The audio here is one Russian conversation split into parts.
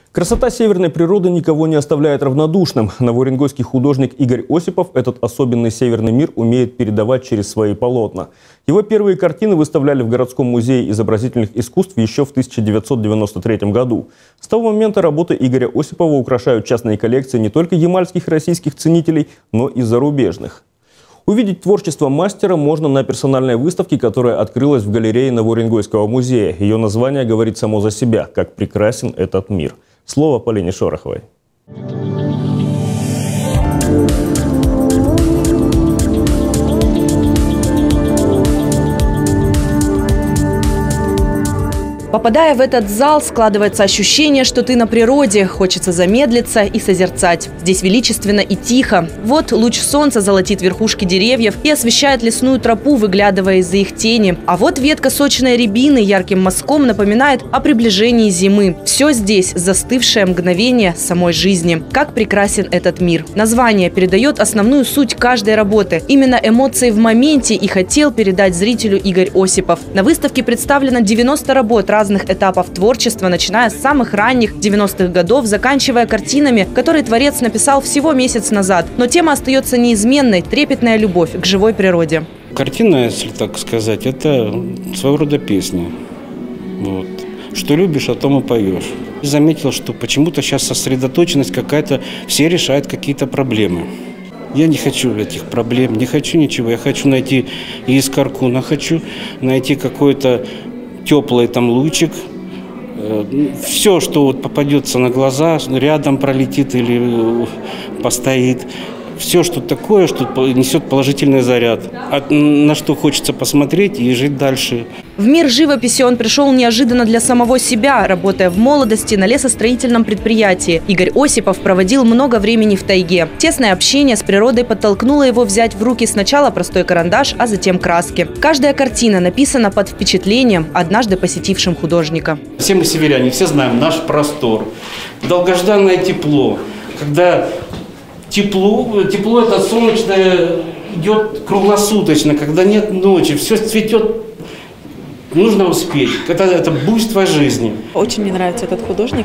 Красота северной природы никого не оставляет равнодушным. Новоуренгойский художник Игорь Осипов этот особенный северный мир умеет передавать через свои полотна. Его первые картины выставляли в городском музее изобразительных искусств еще в 1993 году. С того момента работы Игоря Осипова украшают частные коллекции не только ямальских и российских ценителей, но и зарубежных. Увидеть творчество мастера можно на персональной выставке, которая открылась в галерее Новоуренгойского музея. Ее название говорит само за себя, как прекрасен этот мир. Слово Полине Шороховой. Попадая в этот зал, складывается ощущение, что ты на природе. Хочется замедлиться и созерцать. Здесь величественно и тихо. Вот луч солнца золотит верхушки деревьев и освещает лесную тропу, выглядывая из-за их тени. А вот ветка сочной рябины ярким мазком напоминает о приближении зимы. Все здесь застывшее мгновение самой жизни. Как прекрасен этот мир. Название передает основную суть каждой работы. Именно эмоции в моменте и хотел передать зрителю Игорь Осипов. На выставке представлено 90 работ разных этапов творчества, начиная с самых ранних 90-х годов, заканчивая картинами, которые творец написал всего месяц назад. Но тема остается неизменной – трепетная любовь к живой природе. Картина, если так сказать, это своего рода песня. Вот. Что любишь, о том и поешь. Заметил, что почему-то сейчас сосредоточенность какая-то, все решают какие-то проблемы. Я не хочу этих проблем, не хочу ничего. Я хочу найти искорку, но хочу найти какой-то теплый там лучик, все, что вот попадется на глаза, рядом пролетит или постоит, все, что такое, что несет положительный заряд, на что хочется посмотреть и жить дальше. В мир живописи он пришел неожиданно для самого себя, работая в молодости на лесостроительном предприятии. Игорь Осипов проводил много времени в тайге. Тесное общение с природой подтолкнуло его взять в руки сначала простой карандаш, а затем краски. Каждая картина написана под впечатлением, однажды посетившим художника. Все мы северяне, все знаем наш простор, долгожданное тепло, когда тепло это солнечное идет круглосуточно, когда нет ночи, все цветет. Нужно успеть. Это буйство жизни. Очень мне нравится этот художник.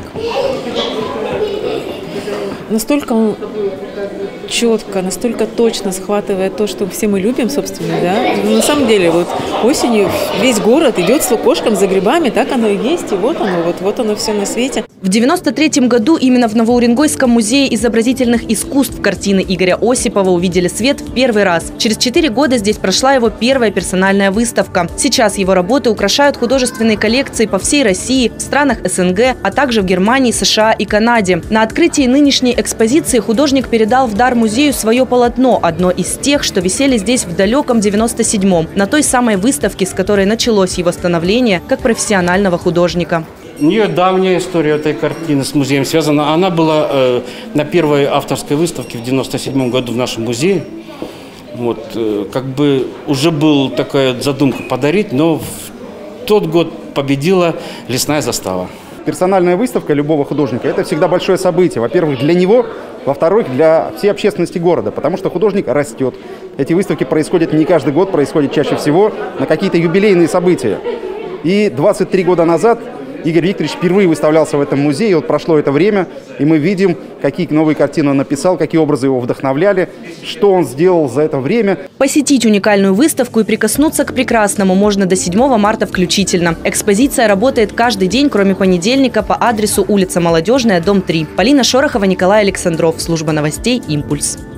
Настолько он четко, настолько точно схватывает то, что все мы любим, собственно, да. Но на самом деле, вот осенью весь город идет с окошком за грибами, так оно и есть, и вот оно все на свете. В 1993 году именно в Новоуренгойском музее изобразительных искусств картины Игоря Осипова увидели свет в первый раз. Через 4 года здесь прошла его первая персональная выставка. Сейчас его работы украшают художественные коллекции по всей России, в странах СНГ, а также в Германии, США и Канаде. На открытии нынешней экспозиции художник передал в дар музею свое полотно, одно из тех, что висели здесь в далеком 97-м, на той самой выставке, с которой началось его становление как профессионального художника. У нее давняя история этой картины с музеем связана. Она была на первой авторской выставке в 1997 году в нашем музее. Вот, как бы уже была такая задумка подарить, но в тот год победила лесная застава. Персональная выставка любого художника – это всегда большое событие. Во-первых, для него, во-вторых, для всей общественности города, потому что художник растет. Эти выставки происходят не каждый год, происходят чаще всего на какие-то юбилейные события. И 23 года назад Игорь Викторович впервые выставлялся в этом музее. Вот прошло это время, и мы видим, какие новые картины он написал, какие образы его вдохновляли, что он сделал за это время. Посетить уникальную выставку и прикоснуться к прекрасному можно до 7 марта включительно. Экспозиция работает каждый день, кроме понедельника, по адресу улица Молодежная, дом 3. Полина Шорохова, Николай Александров. Служба новостей «Импульс».